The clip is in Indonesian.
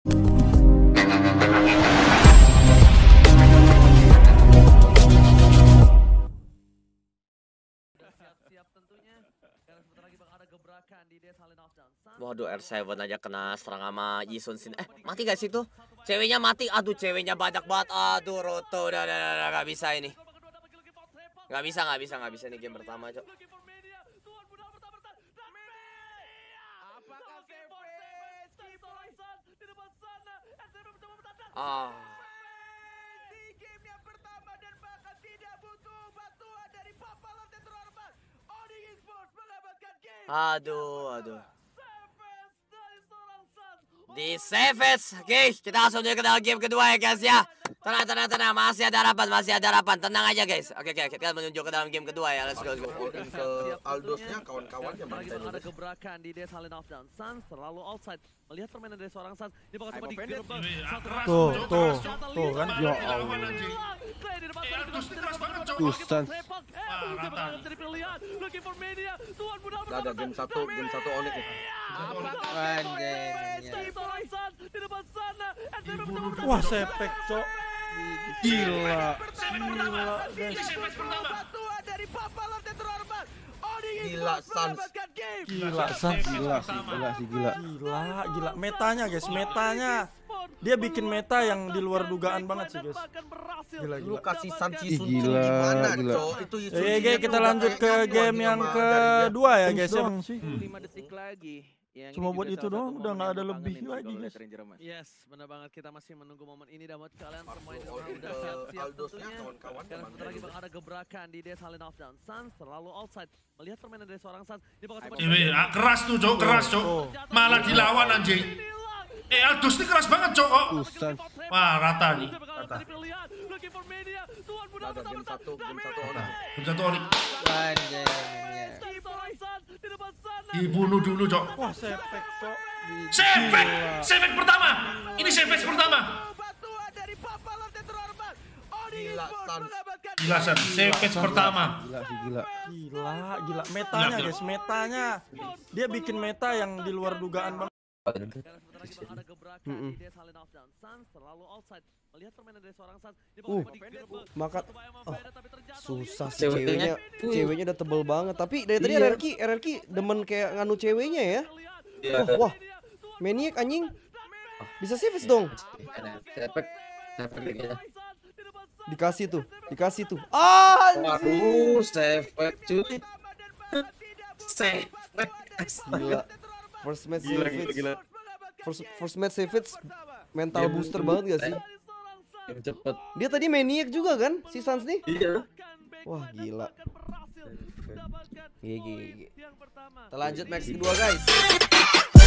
Waduh, R7 aja kena serang sama Yisun Sin. Mati gak sih tuh? Ceweknya mati. Aduh, ceweknya banyak banget. Aduh, Roto udah gak bisa ini. Gak bisa nih game pertama, Cok. Aduh. Di Savage. Oke, kita langsung ke dalam game kedua ya guys ya. Tenang. Masih ada harapan. Tenang aja guys. Oke, kita menuju ke dalam game kedua ya. Let's go. Ke Aldosnya kawan-kawannya ada gebrakan di Des Halen of dan Suns terlalu outside. Melihat permainan dari seorang Suns, dia bakal coba digerebek. Tuh kan. Ya Allah. Suns. Ada game satu Onyx nih. Wah, sepek, Cok. Gila guys. Gila Suns. Gila. Metanya guys, dia bikin meta yang di luar dugaan banget sih guys. Gila. Lu kasih Suns Yisun Gila. Itu Kita lanjut ke game yang kedua ya guys ya. 5 detik lagi. Cuma buat itu doang, udah nggak ada lebih lagi guys. Yes, benar banget, kita masih menunggu momen ini dan buat kalian pemain udah siap-siap tentunya. Karena sebentar lagi bakal ada gebrakan di Des Halen of dan Suns terlalu outside. Melihat permainan dari seorang Suns, dia bakal coba keras tuh, Cok, malah dilawan anjing. Aldos ini keras banget, Cok. Wah, rata nih. Ada game satu Onyx. Dibunuh dulu, Cok. Wah, sepek, Cok. Savage pertama. Ini Savage pertama. Gila, Savage pertama. Gila. Metanya guys, dia bikin meta yang di luar dugaan banget. Susah sih ceweknya udah tebel banget. Tapi dari tadi RRQ demen kayak nganu ceweknya ya. Wah, Maniac anjing. Bisa Savage dong. Dikasih tuh. Waduh, Savage cuy. Gila. First match Savage mental booster banget gak sih? Cepet. Dia tadi Maniac juga kan si Suns nih? Iya. Wah, gila. GG. Kita lanjut match kedua guys.